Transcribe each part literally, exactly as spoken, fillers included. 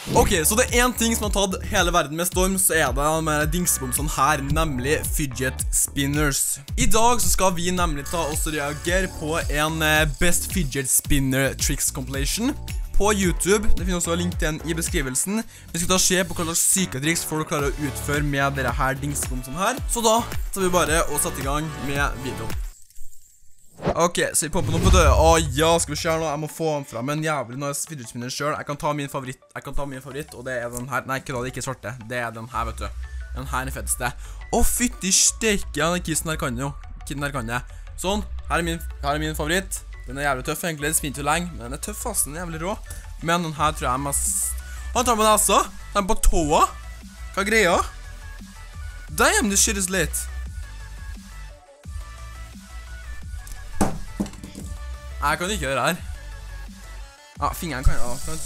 Ok, så det er en ting som har tatt hele verden med storm, så er det med dingsebomsene her, nemlig fidget spinners. I dag så skal vi nemlig ta oss og reagere på en Best Fidget Spinner Tricks compilation på YouTube. Det finner også link til den i beskrivelsen. Vi skal ta se på hva slags syke triks folk klarer å utføre med dere her dingsebomsene her. Så da tar vi bare og setter i gang med videoen. Ok, så vi popper noe på døra. Åh ja, skal vi se nå, jeg må få den frem en jævlig nice fidget spinner selv. Jeg kan ta min favoritt, jeg kan ta min favoritt, og det er den her. Nei, ikke da, det er ikke svarte. Det er den her, vet du. Den her er fetteste. Åh, fytti steike, den kissen her kan jo. Kiden her kan jeg. Sånn, her er min, her er min favoritt. Den er jævlig tøff egentlig, det spinner jo lenge, men den er tøff fast, den er jævlig rå. Men den her tror jeg er mest... Han tar på nesa, den på tåa. Hva er greia? Damn, this shit is lit. Jeg kan ikke gjøre det her. Ja, fingeren kan jeg da, sant?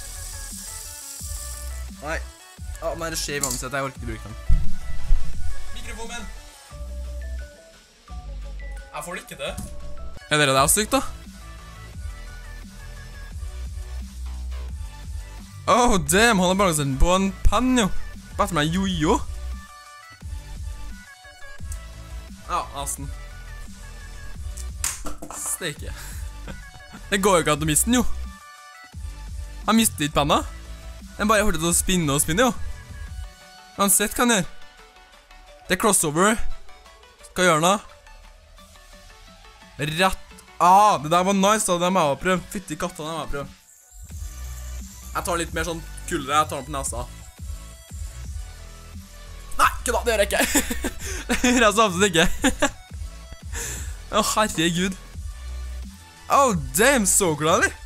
Nei. Ja, den er skjev uansett, jeg orker ikke bruke den. Mikrofonen! Jeg får det ikke til. Er dere det stygt da? Oh damn, han har bare sett den på en penn jo. Bare meg jojo. Ja, nesten. Steike. Det går jo ikke at du mister den jo. Han mistet ikke penna. Den bare hørte til å spinne og spinne jo. Han sett hva han gjør. Det er crossover. Hva gjør han da? Rett. Ah, det der var nice da, det må jeg ha prøvd. Fytti katta, det må jeg prøvd. Jeg tar litt mer sånn kulere, jeg tar den på nesa. Nei, ikke da, det gjør jeg ikke. Det gjør jeg så absolutt ikke. Å, herregud. Oh, damn, så glad, eller?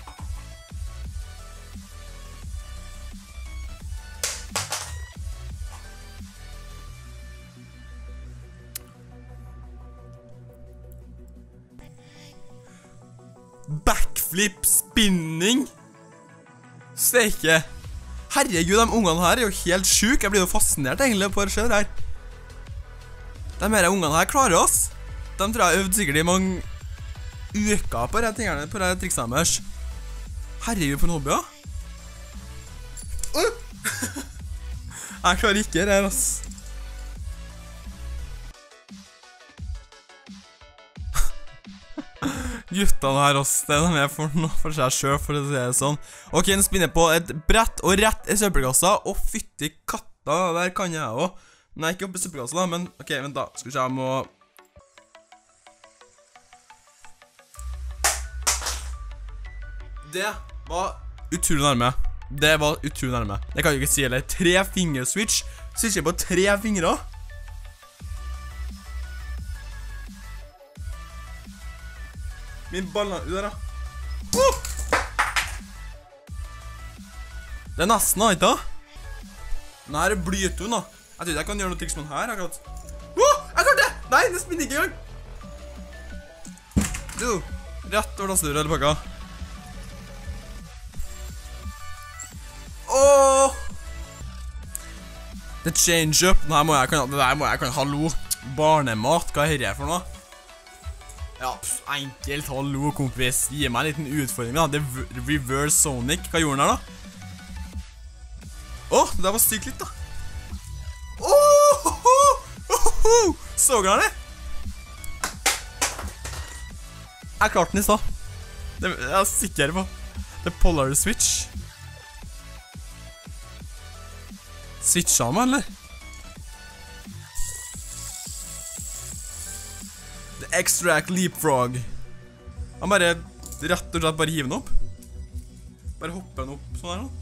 Backflip spinning. Steike. Herregud, de ungene her er jo helt syk. Jeg blir jo fascinert egentlig på det skjer her. De her ungene her klarer oss. De tror jeg øvde sikkert i mange uker på de tingene, på de triksene deres. Herregud, for en hobby, ja. Uh! Jeg klarer ikke det her, ass. Guttene her, ass. Det er de er for noe for seg selv, for å si det sånn. Ok, den spinner på et brett og rett i søppelkassa. Å, fytti katta, der kan jeg også. Nei, ikke oppe i søppelkassa da, men ok, vent da. Skal vi se, jeg må... Det var utrolig nærme. Det var utrolig nærme. Det kan jeg ikke si, eller tre finger switch. Switcher på tre fingre. Min ballen ut der da. Uh! Det er nesten da, ikke da? Den her er blytun da. Jeg tror jeg kan gjøre noe triks med den her akkurat. Uh! Jeg klarte det! Nei, det spinner ikke engang. Du, rett over dastur eller pakka. Åh! Det change up. Nei, må jeg kan, det der må jeg kan, hallo. Barnemat, hva er dette for noe? Ja, pff, enkelt, hallo kompis. Gi meg en liten utfordring da. Det er reverse sonic. Hva gjorde den her da? Åh, det der var stygt litt da. Åh, oh, oh, oh, så grann det. Jeg klarte den i stad. Det er jeg sikker på. Det er polar switch. Switcha han, eller? The extract leapfrog. Han bare rett og slett bare hiver den opp. Bare hopper den opp sånn her nå.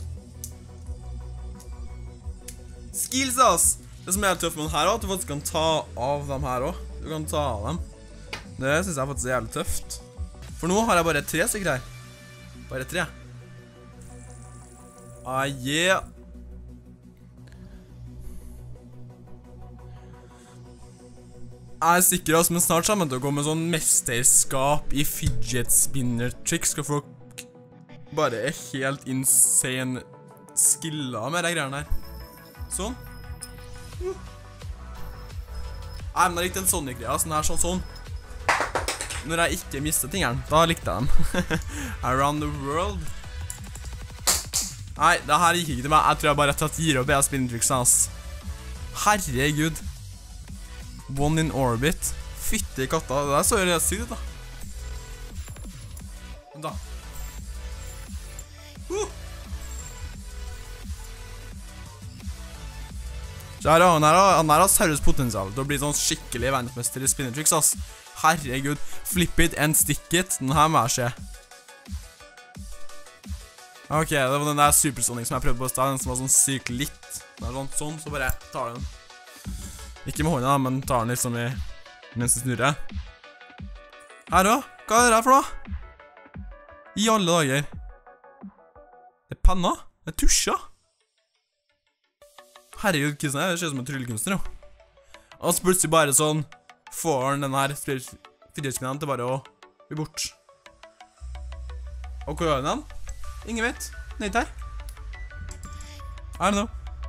Skills, ass! Det som er helt tøft med den her er at du faktisk kan ta av dem her også. Du kan ta av dem. Det synes jeg faktisk er jævlig tøft. For nå har jeg bare tre stykker her. Bare tre. Ah, yeah! Jeg er sikker også, men snart kommer det til å gå med sånn mesterskap i fidget spinner tricks. Skal folk bare er helt insane skilla med de greiene her. Sånn. Uh. Nei, men det er ikke en sånn greie, sånn her, sånn, sånn. Når jeg ikke mister tingene, da likte jeg dem. Around the world. Nei, det her gikk ikke til meg. Jeg tror jeg bare rett og slett gir opp jeg spinnertricksen, ass. Herregud. One in orbit. Fytte i katta. Det der så jo rett sykt ut, da. Vent da. Uh! Så her, han her, han her har seriøst potensial til å bli sånn skikkelig verdensmester i spinnertricks, ass. Herregud. Flip it and stick it. Den her må jeg se. Ok, det var den der supersonic som jeg prøvde på i sted, den som var sånn sykt litt. Det er sånn, sånn, så bare tar den. Ikke med hånda, men tar den liksom i mens den snurrer. Her da, hva er det her for noe? I alle dager. Det er penna, det er tusja. Herregud, kissen her, det ser ut som en tryllekunstner, jo. Og så plutselig bare sånn, får han den her fidgetspinneren til bare å bli bort. Og hvor gjør den? Ingen vet. Nede her. I don't know.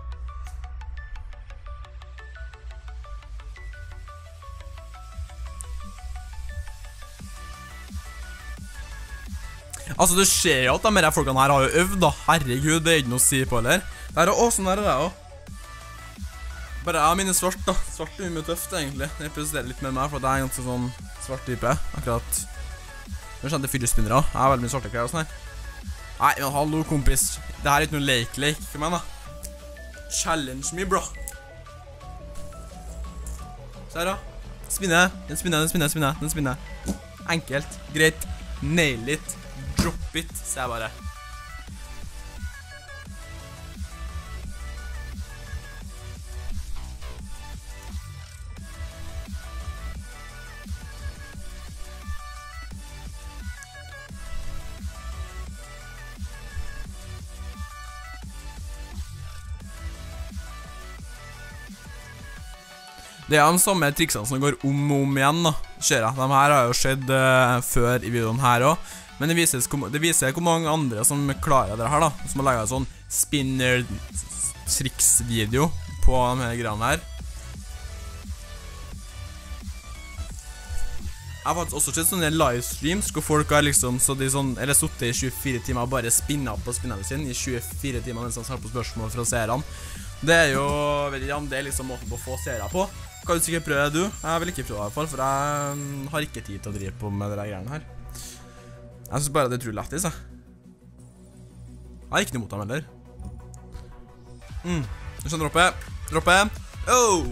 Altså, det skjer jo at de her folkene her har jo øvd, da. Herregud, det er ikke noe å si på, eller? Det her er også sånn her er det, også. Bare jeg har mine svart, da. Svart er mye tøft, egentlig. Jeg representerer litt med meg, for det er en ganske sånn svart type, akkurat. Nå kjenner jeg fidgetspinnere også. Jeg har veldig mye svarte klær og sånn her. Nei, men hallo, kompis. Det her er ikke noe lek-lek for meg, da. Challenge me, bro. Se her, da. Spinne. Den spinner, den spinner, den spinner, den spinner. Enkelt. Greit. Nail it. Drop it, ser jeg bare. Det er de samme triksene som går om og om igjen, da, ser jeg. De her har jo skjedd uh, før i videoen her også. Men det viser, det viser hvor mange andre som klarer det her, da. Som har laget en sånn spinner-triks-video på de her greiene her. Jeg har faktisk også sett sånne livestreams hvor folk har liksom så de sånn, eller suttet i tjuefire timer og bare spinnet på spinnerne sine i tjuefire timer mens de svarer på spørsmål fra seerne. Det er jo, vet ikke om det er liksom måten på å få seere på. Kan du sikkert prøve det, du? Jeg vil ikke prøve det i hvert fall, for jeg har ikke tid til å drive på med de greiene her. Jeg synes bare det er utrolig lettis, jeg. Jeg har ikke noe mot dem heller. Mm, nå skal jeg droppe. Droppe. Oh!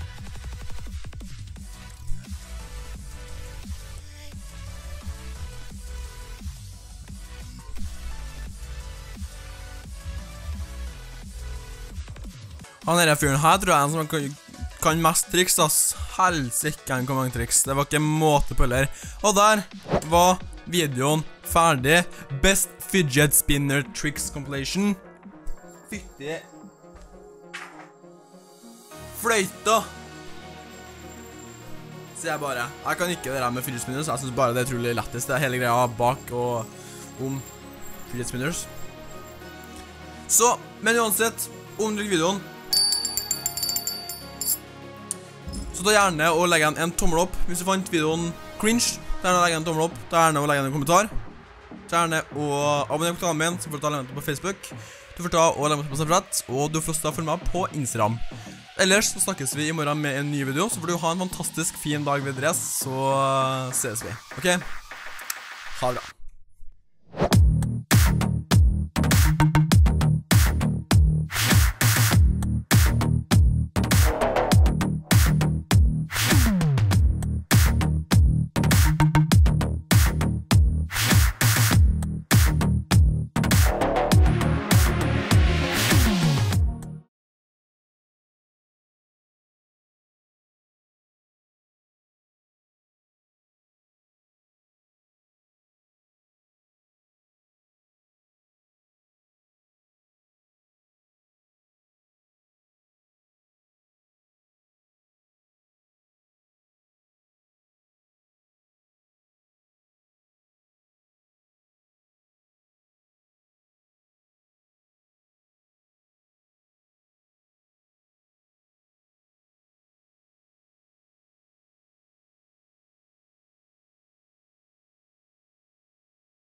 Han her fyren her tror jeg er en som kan, kan mest triks, ass. Helsike han kan mange triks. Det var ikke måte på heller. Og der var videoen ferdig. Best Fidget Spinner Tricks Compilation. Fytti fløyta. Sier jeg bare. Jeg kan ikke det der med Fidget Spinners. Jeg synes bare det er utrolig lettest. Det er hele greia bak og om Fidget Spinners. Så, men uansett, om du liker videoen, så ta gjerne og legge en, en tommel opp hvis du fant videoen cringe. Ta gjerne å legge en tommel opp. Ta gjerne å legge en kommentar. Ta gjerne å abonnere på kanalen min, så får du ta legge på Facebook. Du får ta og legge på Snapchat, og du får også følge meg på Instagram. Ellers så snakkes vi i morgen med en ny video, så får du ha en fantastisk fin dag videre, så ses vi. Ok? Ha det bra.